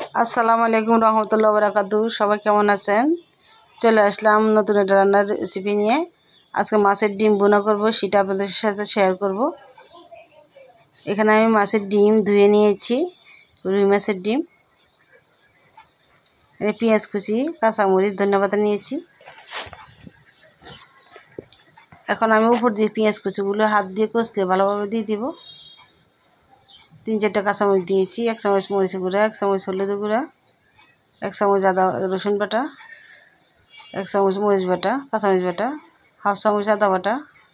আসসালামু আলাইকুম রহমতুল্লাহ বারাকাতু। সবাই কেমন আছেন? চলে আসলাম নতুন একটা রান্নার রেসিপি নিয়ে। আজকে মাছের ডিম বোনা করব, সেটা আপনাদের সাথে শেয়ার করব। এখানে আমি মাছের ডিম ধুয়ে নিয়েছি, রুই মাছের ডিম। পেঁয়াজ কুচি, কাঁচামরিচ, ধন্যবাদ নিয়েছি। এখন আমি উপর দিয়ে পেঁয়াজ কুচিগুলো হাত দিয়ে কষলে ভালোভাবে দিয়ে দিব। 3-4টা কাঁচামরিচ দিয়েছি, 1 চামচ মরিচ গুঁড়া, 1 চামচ হলুদ গুঁড়া, 1 চামচ আদা রসুন বাটা, 1 চামচ মরিচ বাটা, কাঁচামরিচ বাটা, 1/2 চামচ আদা বাটা,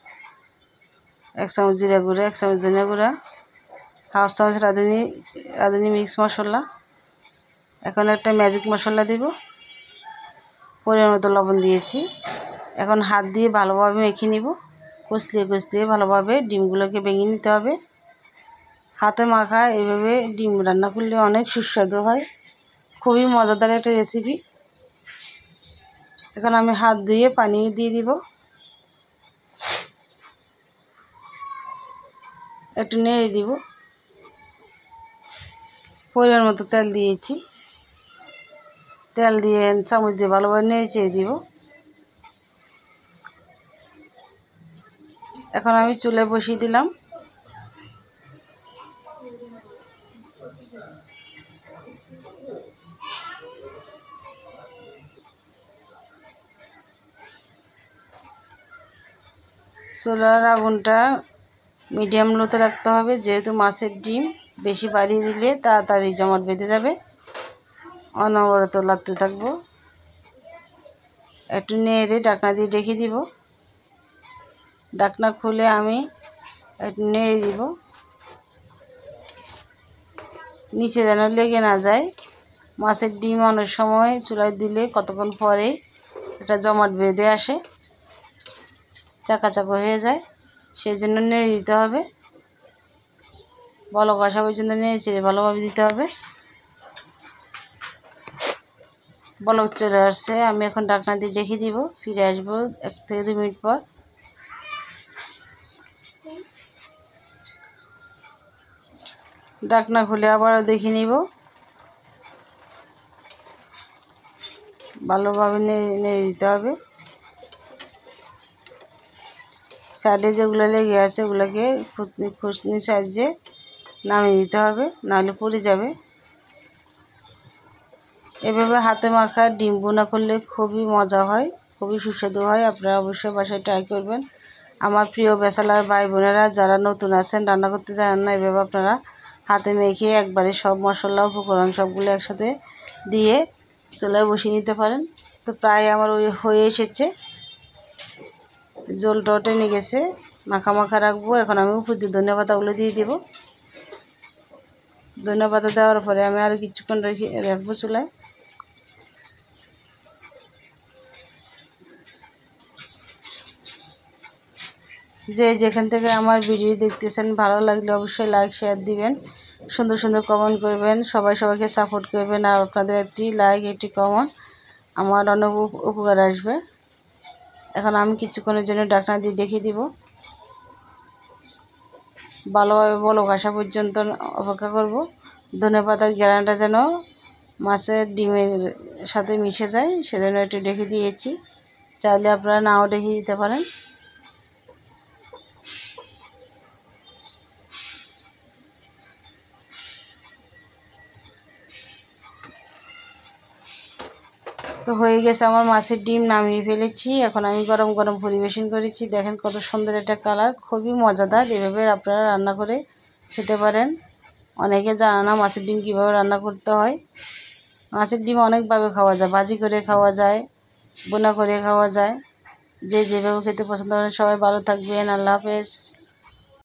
1 চামচ জিরা গুঁড়া, 1 চামচ ধনিয়া গুঁড়া, 1/2 চামচ রাঁধুনি মিক্স মশলা। এখন একটা ম্যাজিক মশলা দিব, পরিমাণ মতো লবণ দিয়েছি। এখন হাত দিয়ে ভালোভাবে মেখে নিব। কষলিয়ে ভালোভাবে ডিমগুলোকে ভেঙে নিতে হবে। হাতে মাখা এইভাবে ডিম রান্না করলে অনেক সুস্বাদু হয়, খুবই মজাদার একটা রেসিপি। এখন আমি হাত ধুয়ে পানি দিয়ে দিব, একটু নেড়ে দিব। পরিমাণ মতো তেল দিয়েছি, তেল দিয়ে চামচ দিয়ে ভালোভাবে নেড়ে চেড়ে দিব। এখন আমি চুলায় বসিয়ে দিলাম। চুলার আগুনটা মিডিয়াম লোতে রাখতে হবে, যেহেতু মাছের ডিম বেশি বাড়িয়ে দিলে তাড়াতাড়ি জমাট বেঁধে যাবে। অনবরত লাগতে থাকবো। একটু নেড়ে ঢাকনা দিয়ে ঢেকে দিব। ঢাকনা খুলে আমি একটু নেড়ে দিব, নিচে যেন লেগে না যায়। মাছের ডিম অনেক সময় চুলায় দিলে কতক্ষণ পরে এটা জমাট বেঁধে আসে, চাকা হয়ে যায়। সেই জন্য নেড়ে দিতে হবে, বলক আসা পর্যন্ত নেড়ে চেড়ে ভালোভাবে দিতে হবে। বলক চলে আসছে, আমি এখন ঢাকনা দিয়ে রেখে দিব। ফিরে আসবো 1 থেকে 2 মিনিট পর। ঢাকনা খুলে আবারও দেখে নিব, ভালোভাবে নেড়ে দিতে হবে। সাইডে যেগুলো লেগে আছে ওগুলোকে খুশনির সাহায্যে নামিয়ে দিতে হবে, নাহলে পুড়ে যাবে। এভাবে হাতে মাখা ডিম বোনা করলে খুবই মজা হয়, খুবই সুস্বাদু হয়। আপনারা অবশ্যই বাসায় ট্রাই করবেন। আমার প্রিয় ব্যাচেলার ভাই বোনেরা যারা নতুন আছেন, রান্না করতে জানেন না, এভাবে আপনারা হাতে মেখে একবারে সব মশলা উপকরণ সবগুলো একসাথে দিয়ে চুলায় বসিয়ে নিতে পারেন। তো প্রায় আমার হয়ে এসেছে, জলটাও টেনে গেছে, মাখা রাখবো। এখন আমি উপর দিয়ে ধনিয়া পাতাগুলো দিয়ে দিব। ধনিয়া পাতা দেওয়ার পরে আমি আরও কিছুক্ষণ রাখবো চুলায়। যেখান থেকে আমার ভিডিও দেখতেছেন, ভালো লাগলে অবশ্যই লাইক শেয়ার দিবেন, সুন্দর কমেন্ট করবেন, সবাইকে সাপোর্ট করবেন। আর আপনাদের একটি লাইক, একটি কমেন্ট আমার অনেক উপকার আসবে। এখন আমি কিছুক্ষণের জন্য ঢাকনা দিয়ে রেখে দিব, ভালোভাবে বলক আসা পর্যন্ত অপেক্ষা করব। ধনেপাতার ঘ্রাণটা যেন মাছের ডিমের সাথে মিশে যায়, সেজন্য একটু রেখে দিয়েছি। চাইলে আপনারা নাও রেখে দিতে পারেন। তো হয়ে গেছে আমার মাছের ডিম, নামিয়ে ফেলেছি। এখন আমি গরম পরিবেশন করেছি। দেখেন কত সুন্দর একটা কালার, খুবই মজাদার। এভাবে আপনারা রান্না করে খেতে পারেন। অনেকে জানে না মাছের ডিম কীভাবে রান্না করতে হয়। মাছের ডিম অনেকভাবে খাওয়া যায়, ভাজি করে খাওয়া যায়, বোনা করে খাওয়া যায়। যেভাবে খেতে পছন্দ করেন। সবাই ভালো থাকবেন, আল্লাহ হাফেজ।